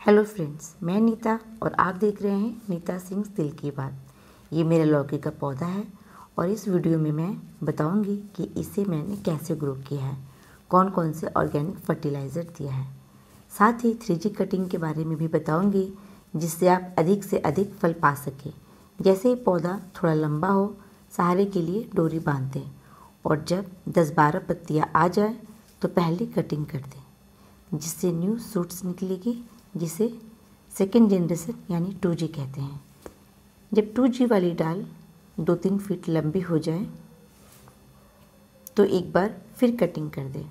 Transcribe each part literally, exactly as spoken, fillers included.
Hello friends, मैं नीता और आप देख रहे हैं नीता सिंह दिल की बात। ये मेरा लौकी का पौधा है और इस वीडियो में मैं बताऊंगी कि इसे मैंने कैसे ग्रो किया है, कौन कौन से ऑर्गेनिक फर्टिलाइज़र दिया है। साथ ही थ्री जी कटिंग के बारे में भी बताऊंगी, जिससे आप अधिक से अधिक फल पा सकें। जैसे ही पौधा थोड़ा लंबा हो, सहारे के लिए डोरी बांध दें और जब दस बारह पत्तियाँ आ जाए तो पहली कटिंग कर दें, जिससे न्यू शूट्स निकलेगी, जिसे सेकेंड जनरेशन यानी टू जी कहते हैं। जब टू जी वाली डाल दो तीन फीट लंबी हो जाए तो एक बार फिर कटिंग कर दें।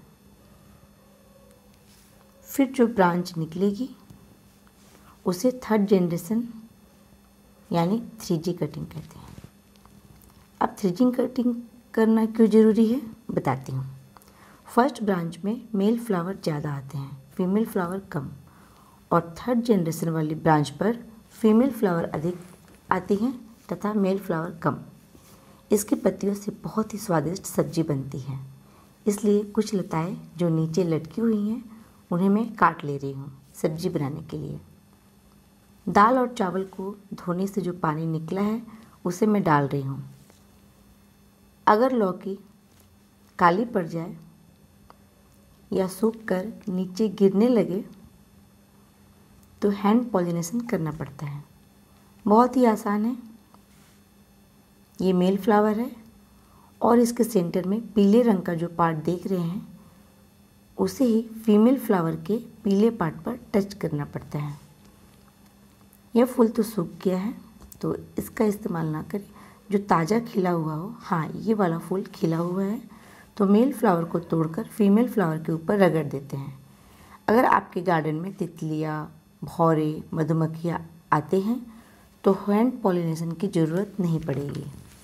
फिर जो ब्रांच निकलेगी उसे थर्ड जनरेशन यानी थ्री जी कटिंग कहते हैं। अब थ्री जी कटिंग करना क्यों ज़रूरी है बताती हूँ। फर्स्ट ब्रांच में मेल फ्लावर ज़्यादा आते हैं, फीमेल फ्लावर कम, और थर्ड जनरेशन वाली ब्रांच पर फीमेल फ्लावर अधिक आती हैं तथा मेल फ्लावर कम। इसकी पत्तियों से बहुत ही स्वादिष्ट सब्जी बनती है, इसलिए कुछ लताएं जो नीचे लटकी हुई हैं उन्हें मैं काट ले रही हूँ सब्जी बनाने के लिए। दाल और चावल को धोने से जो पानी निकला है उसे मैं डाल रही हूँ। अगर लौकी काली पड़ जाए या सूख कर नीचे गिरने लगे तो हैंड पॉलिनेशन करना पड़ता है। बहुत ही आसान है। ये मेल फ्लावर है और इसके सेंटर में पीले रंग का जो पार्ट देख रहे हैं उसे ही फीमेल फ्लावर के पीले पार्ट पर टच करना पड़ता है। यह फूल तो सूख गया है तो इसका इस्तेमाल ना करें। जो ताज़ा खिला हुआ हो, हाँ ये वाला फूल खिला हुआ है तो मेल फ्लावर को तोड़कर फीमेल फ्लावर के ऊपर रगड़ देते हैं। अगर आपके गार्डन में तितलियाँ, भौरे, मधुमक्खियाँ आते हैं तो हैंड पॉलिनेशन की ज़रूरत नहीं पड़ेगी।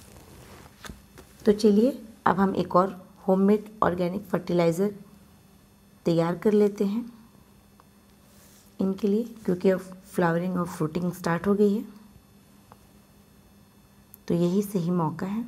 तो चलिए अब हम एक और होममेड ऑर्गेनिक फर्टिलाइज़र तैयार कर लेते हैं इनके लिए, क्योंकि अब फ्लावरिंग और फ्रूटिंग स्टार्ट हो गई है तो यही सही मौका है।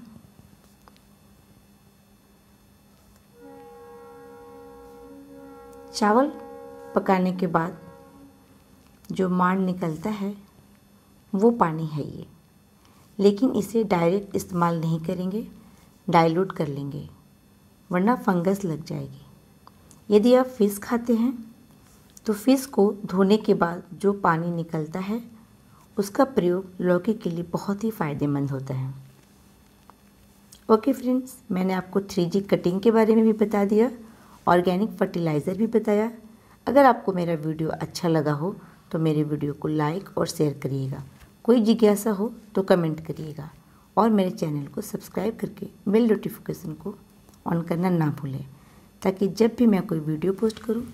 चावल पकाने के बाद जो मांड निकलता है वो पानी है ये, लेकिन इसे डायरेक्ट इस्तेमाल नहीं करेंगे, डाइल्यूट कर लेंगे वरना फंगस लग जाएगी। यदि आप फ़िश खाते हैं तो फ़िश को धोने के बाद जो पानी निकलता है उसका प्रयोग लौकी के लिए बहुत ही फ़ायदेमंद होता है। ओके फ्रेंड्स, मैंने आपको थ्री जी कटिंग के बारे में भी बता दिया, ऑर्गेनिक फर्टिलाइज़र भी बताया। अगर आपको मेरा वीडियो अच्छा लगा हो तो मेरे वीडियो को लाइक और शेयर करिएगा। कोई जिज्ञासा हो तो कमेंट करिएगा और मेरे चैनल को सब्सक्राइब करके बेल नोटिफिकेशन को ऑन करना ना भूलें, ताकि जब भी मैं कोई वीडियो पोस्ट करूं